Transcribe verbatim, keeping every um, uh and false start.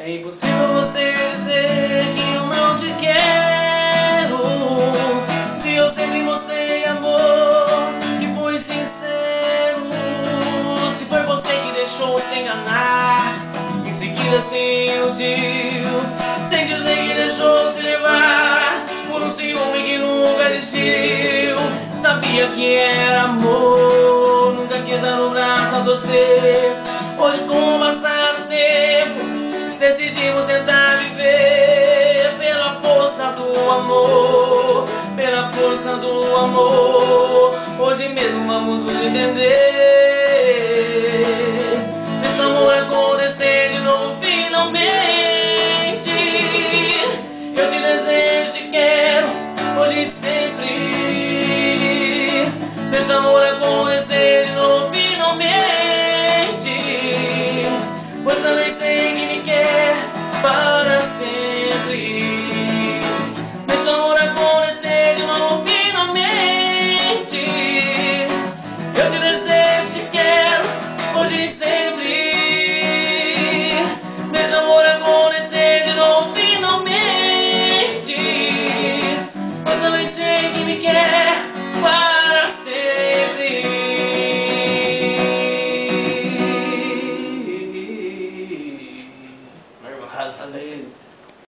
É impossível você dizer que eu não te quero, se eu sempre mostrei amor e fui sincero. Se foi você que deixou se enganar, em seguida se iludiu, sem dizer que deixou se levar por um ciúme que nunca existiu. Sabia que era amor, nunca quis dar o braço a torcer. Hoje, com o passar do tempo, decidimos tentar viver pela força do amor, pela força do amor. Hoje mesmo vamos nos entender.